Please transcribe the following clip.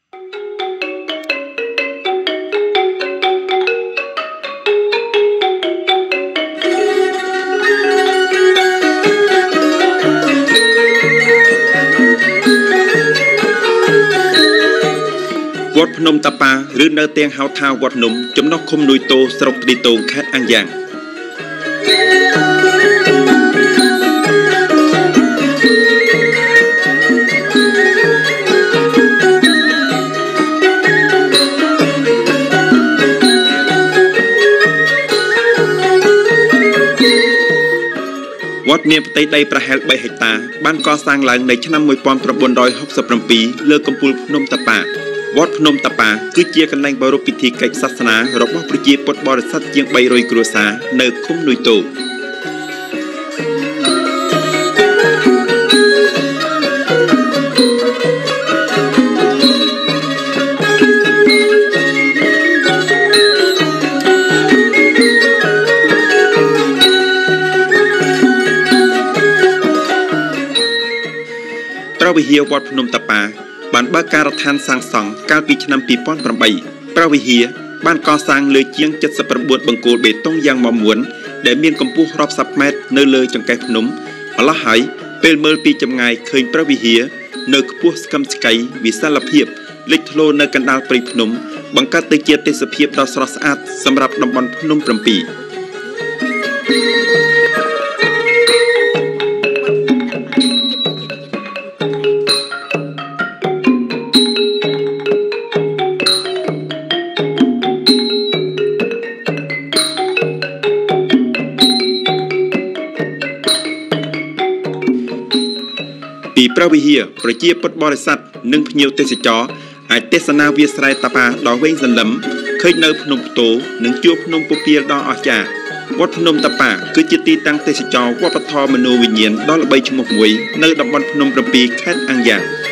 វត្តភ្នំតាប៉ាឬនៅទាំងហៅថាវត្តភ្នំចំណុះឃុំនួយតូស្រុកទីតូខេត្តអាំងយ៉ាងវត្តមានផ្ទៃដីប្រហែល3ហិកតាបានកសាងឡើងនៅឆ្នាំ1967លើកំពូលភ្នំតាប៉ាវត្តភ្នំតាប៉ាគឺជាកន្លែងប្រារព្ធពិធីកិច្ចសាសនារបស់ប្រជាពុទ្ធបរិស័ទជាង300គ្រួសារនៅឃុំនួយតូព្រះវិហារវត្តភ្នំតាប៉ាបានបើកការដ្ឋានសាងសង់កាលពីឆ្នាំ2008ព្រះវិហារបានកសាងលើជាង79បង្គោលបេតុងយ៉ាងមាំមួនដែលមានកម្ពស់រាប់សិបម៉ែត្រនៅលើចង្កេះភ្នំម្ល៉េះហើយពេលមើលពីចម្ងាយឃើញព្រះវិហារនៅខ្ពស់ស្កឹមស្កៃវិសាលភាពលេចធ្លោនៅកណ្ដាលព្រៃភ្នំបង្កើតទៅជាទេសភាពដ៏ស្រស់ស្អាតសម្រាប់តំបន់ភ្នំ7ពីព្រះវិហារប្រជាពុទ្ធបរិស័ទនិងភ្ញៀវទេសចរអាចទេសនាវាលស្រែតាប៉ាដ៏វែងសន្លឹមឃើញនៅភ្នំផ្ទោនិងជួបភ្នំពពាលដ៏អស្ចារ្យវត្តភ្នំតាប៉ាគឺជាទីតាំងទេសចរវប្បធម៌មនោវិញ្ញាណដ៏ល្បីឈ្មោះមួយនៅតំបន់ភ្នំ7ខេត្តអាំងយ៉ាង